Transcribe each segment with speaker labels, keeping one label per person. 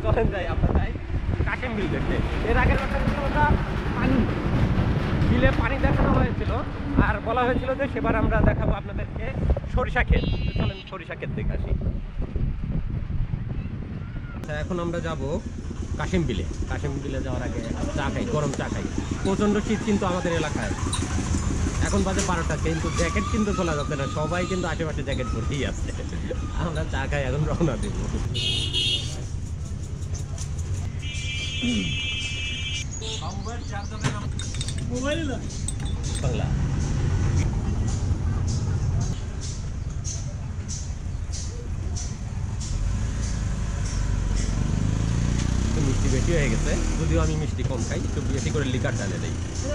Speaker 1: চলেন যাই, আমরা যাই কাশেম বিল দেখতে। এর আগের কথা পানি বিলে পানি দেখানো হয়েছিল, আর বলা হয়েছিল যে সেবার আমরা দেখাবো আপনাদেরকে সরিষা ক্ষেত। চলেন সরিষা ক্ষেত দেখে আসি। আচ্ছা, এখন আমরা যাব কাশেম বিলে। কাশেম বিলে যাওয়ার আগে চা খাই, গরম চা খাই। প্রচণ্ড শীত কিন্তু আমাদের এলাকায়। এখন বাজে 12টা, কিন্তু জ্যাকেট কিন্তু খোলা যাচ্ছে না, সবাই কিন্তু আশেপাশে জ্যাকেট পরেই আছে। আমরা চা খাই, এখন রওনা দেব। বাংলা মিষ্টি বেশি হয়ে গেছে, যদিও আমি মিষ্টি কম খাই, একটু বেশি করে লিকার ঢালে দেই।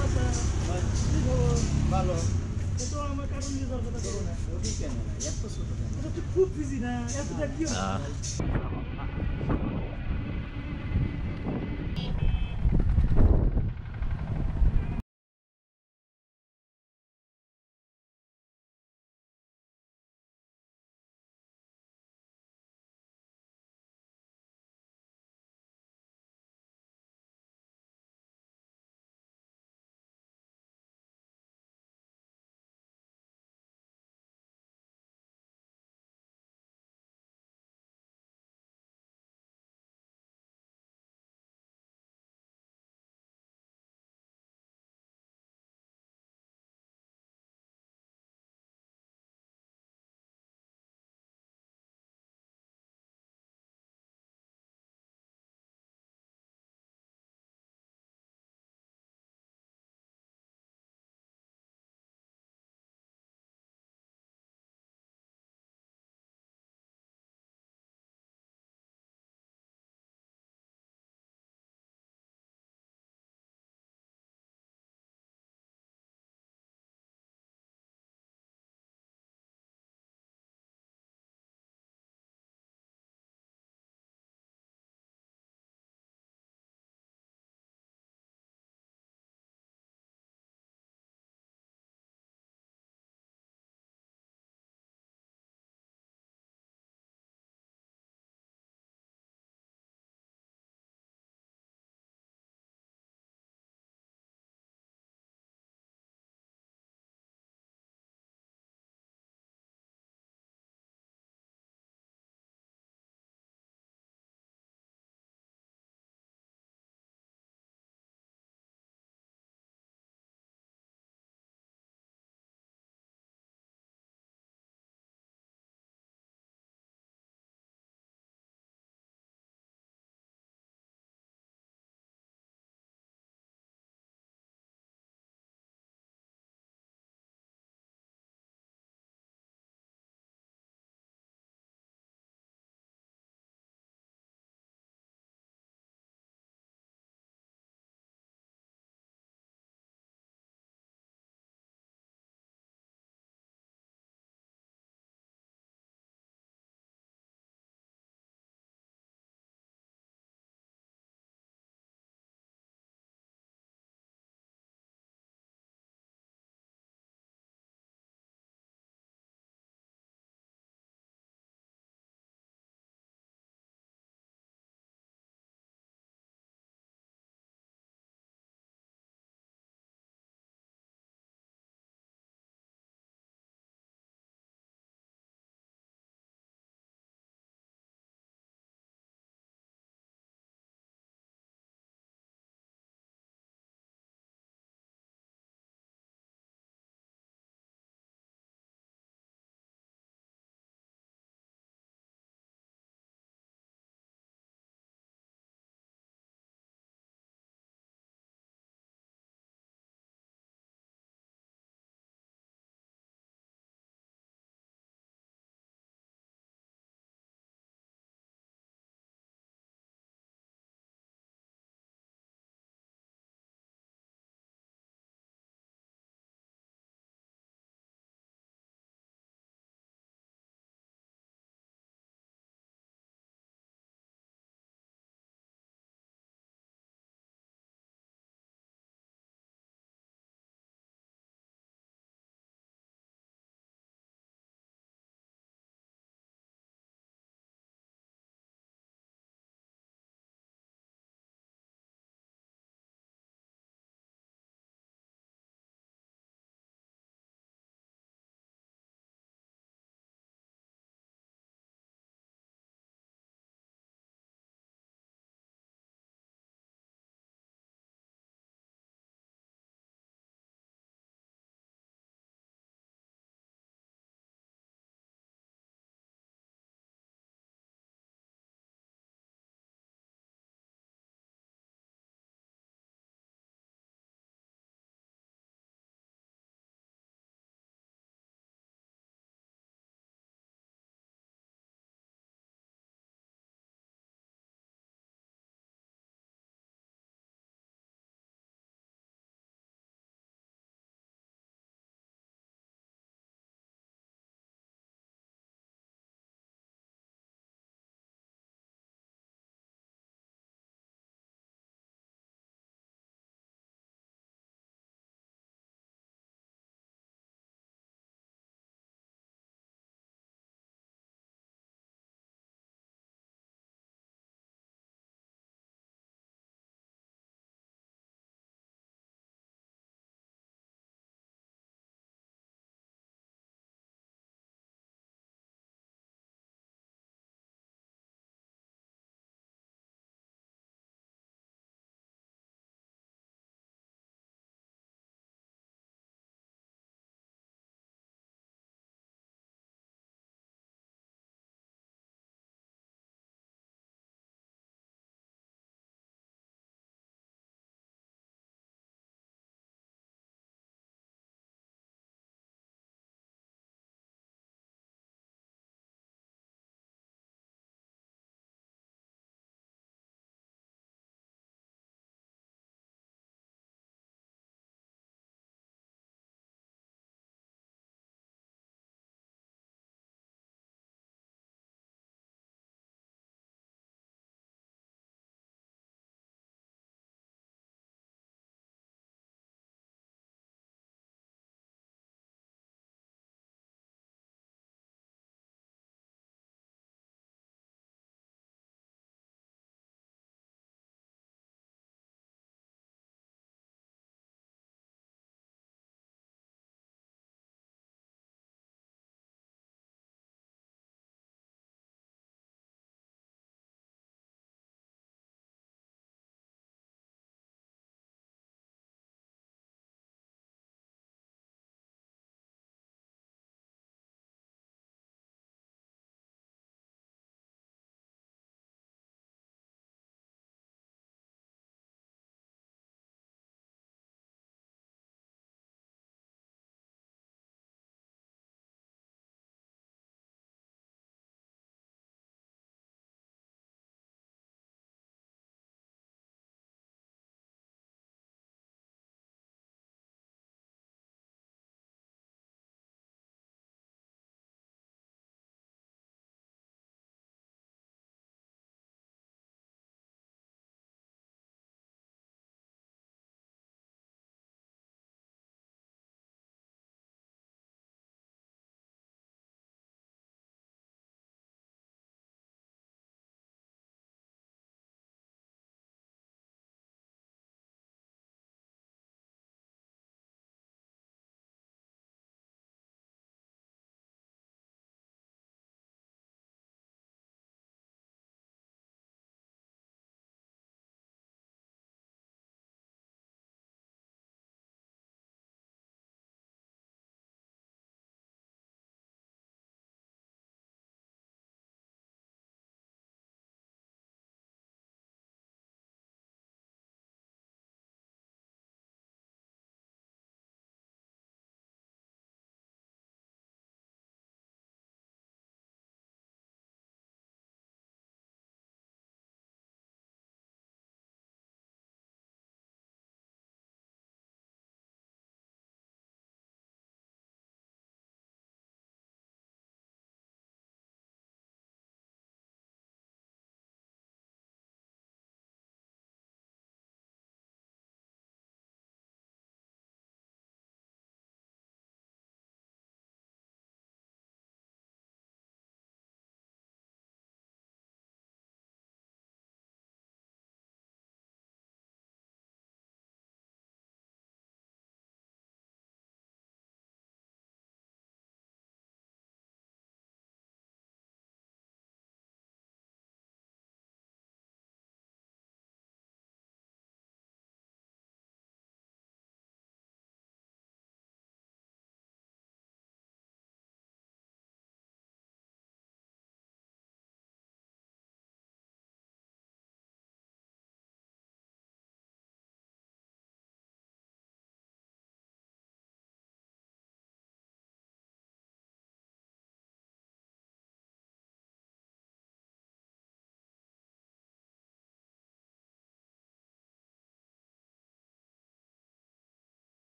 Speaker 2: ভালো তো আমার কারণ নিয়ে দরকার করো না ওটি কেন না এত ছোট কেন এটা তো খুব বিজি না এতটা কি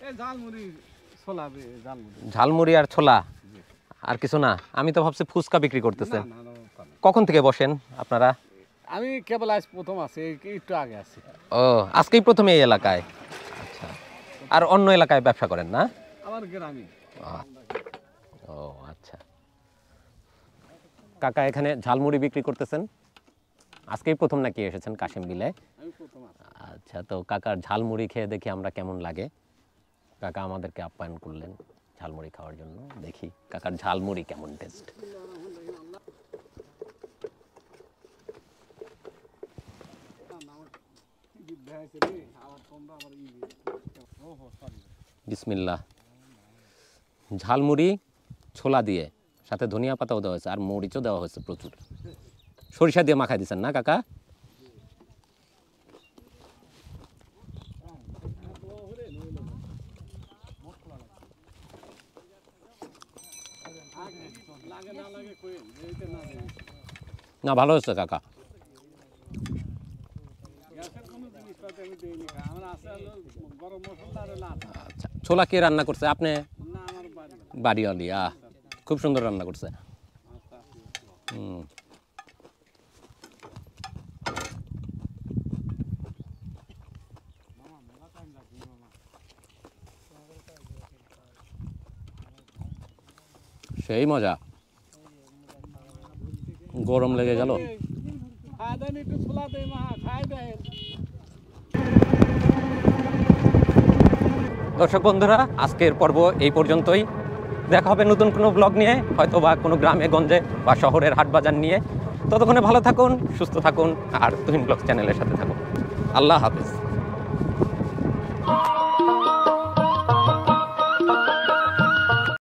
Speaker 1: ঝালমুড়ি আর ছোলা, আর কিছু না? আমি তো ভাবছি ফুচকা বিক্রি করতেছেন। কখন থেকে বসেন আপনারা?
Speaker 3: আমি কেবল আজ প্রথম আছি, একটু আগে আছি।
Speaker 1: ও, আজকেই প্রথম এই এলাকায়? আচ্ছা। আর অন্য এলাকায় ব্যবসা করেন না?
Speaker 3: আমার গ্রামে।
Speaker 1: ও আচ্ছা। কাকা এখানে ঝালমুড়ি বিক্রি করতেছেন, আজকেই প্রথম নাকি এসেছেন কাশিম বিলে?
Speaker 3: আমি প্রথম আছি।
Speaker 1: আচ্ছা, তো কাকার ঝালমুড়ি খেয়ে দেখি আমরা কেমন লাগে। কাকা আমাদেরকে আপ্যায়ন করলেন ঝালমুড়ি খাওয়ার জন্য, দেখি কাকার ঝালমুড়ি কেমন টেস্ট। বিসমিল্লাহ। ঝালমুড়ি ছোলা দিয়ে, সাথে ধনিয়া পাতাও দেওয়া হয়েছে, আর মরিচও দেওয়া হয়েছে প্রচুর। সরিষা দিয়ে মাখাই দিচ্ছেন না কাকা? না, ভালো হচ্ছে কাকা। আচ্ছা, ছোলা কে রান্না করছে? আপনি? বাড়িওয়ালি। খুব সুন্দর রান্না করছে। সেই মজা, গরম লেগে গেল। দর্শক বন্ধুরা, আজকের পর্ব এই পর্যন্তই। দেখা হবে নতুন কোনো ব্লগ নিয়ে, হয়তো বা কোনো গ্রামে গঞ্জে বা শহরের হাট বাজার নিয়ে। ততক্ষণে ভালো থাকুন, সুস্থ থাকুন, আর তুহিন ব্লগ চ্যানেলের সাথে থাকুন। আল্লাহ হাফেজ।